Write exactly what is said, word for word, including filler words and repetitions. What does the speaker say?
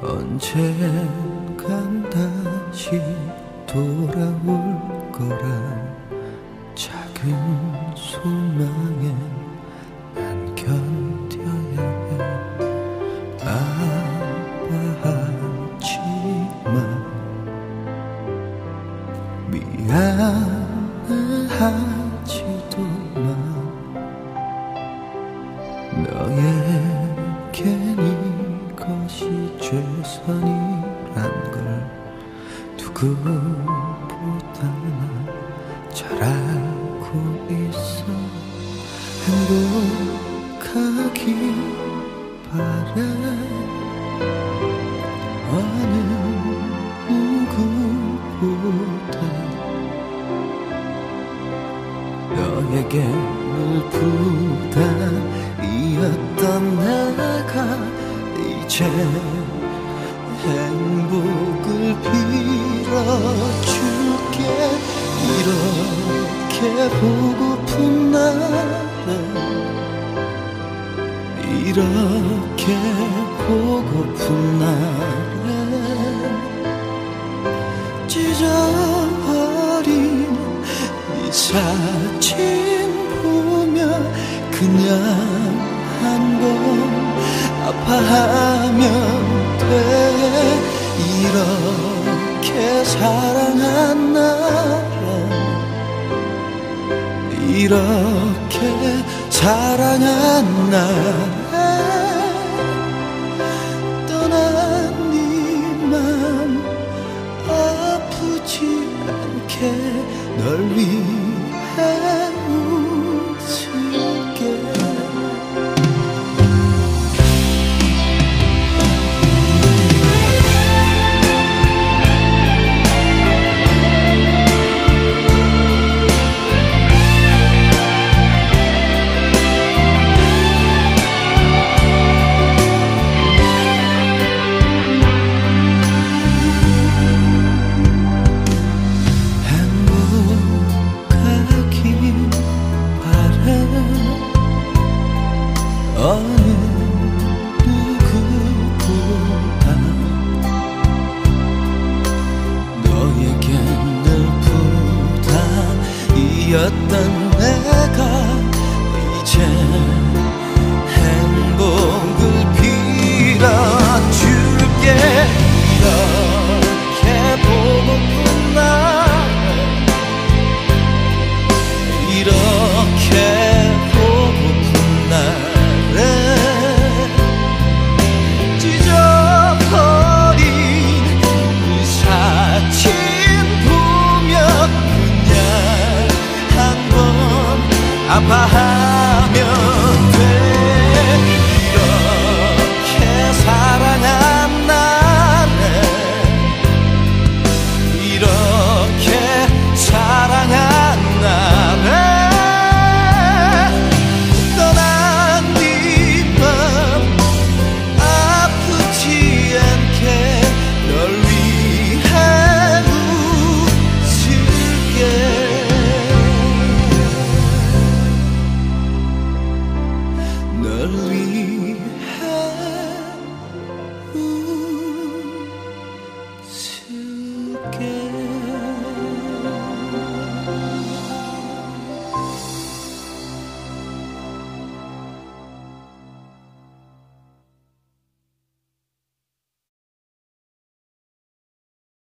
언젠간 다시 돌아올 거란 작은 소망에 난 견뎌야 해. 아파하지만 미안하지도 마. 너에겐 이것이 최선이란 걸 누구보다 잘 알고 있어. 행복하길 바래. 어느 누구보다 너에게 늘 부담이었던 내가 이제 행복을 빌어줄게. 이렇게 보고픈 나를, 이렇게 보고픈 나를 찢어버린 이 사진 보며 그냥 한번 아파하면 돼. 이렇게 사랑한 나를, 이렇게 사랑한 나를 떠난 네 맘 아프지 않게 널 위해 웃을게. 어느 누구보다 너에겐 늘 부담이었던 내가 이제 행복을 빌어줄게. 이렇게 보고픈 나를, 이렇게 보고픈 나를 찢어버린 이 사진 보며 그냥 한번 아파하면 돼. 이렇게 사랑한 나를, 이렇게 사랑한 나를 떠난 네 맘 아프지 않게 널 위해 웃을게. 널 위해 웃을게.